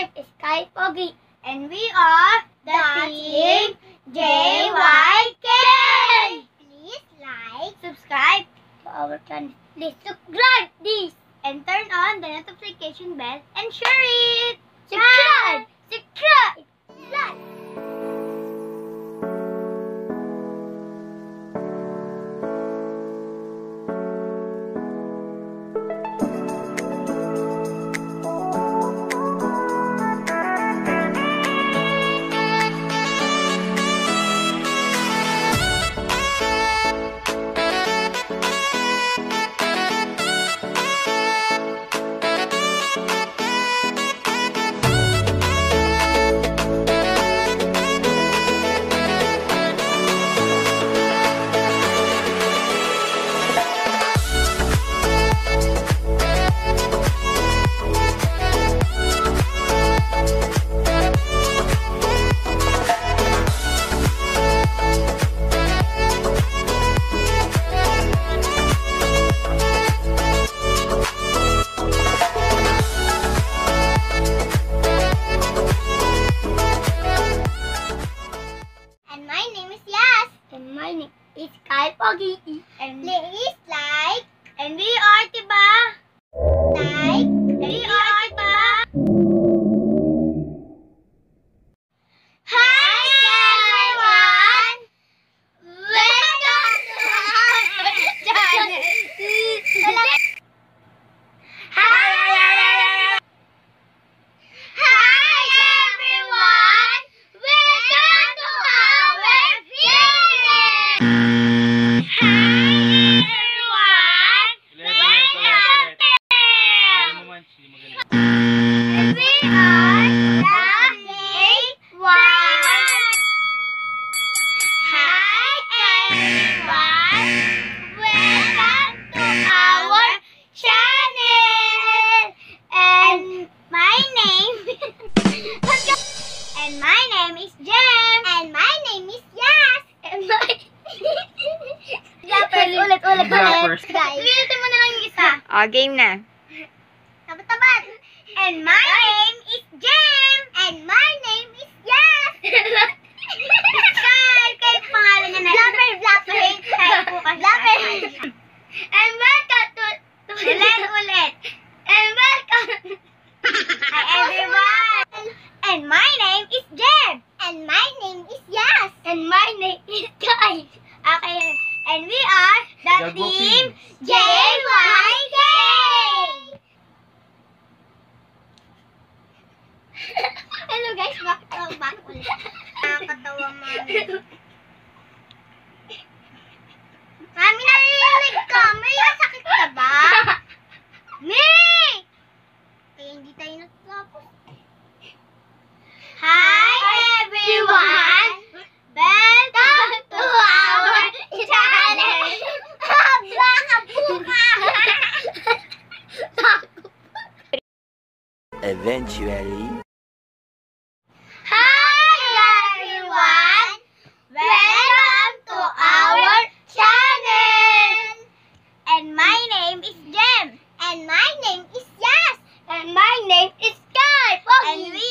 name is KineMaster, and we are the team JYK. Please like, subscribe to our channel. Please subscribe this and turn on the notification bell and share it. Subscribe, subscribe, like. It's KineMaster. And please like. And we are diba? Like. And we are diba? Hi everyone! Welcome to our channel. And my name is Jem. And my name is Yas. And my... Ulit. Guys. Ulitin mo na lang yung isa. Game na. Tabat. And my name is Jem. And my name is Yas. Kaya pangalan niya na. Blapper. And welcome to... Ulit. And welcome... Hi everyone. And my name is Jem. And my name is Yas. And my name is Kai. Okay. And we are the team JYK. Hello guys, back ulit. Nakakatawa mami. Mami, narinig ka. May sakit ka ba? May! Kaya hindi tayo natapos. Hi everyone! Welcome to our channel! Eventually. Hi everyone! Welcome to our channel! And my name is Jem. And my name is Yas. And my name is Kai. And we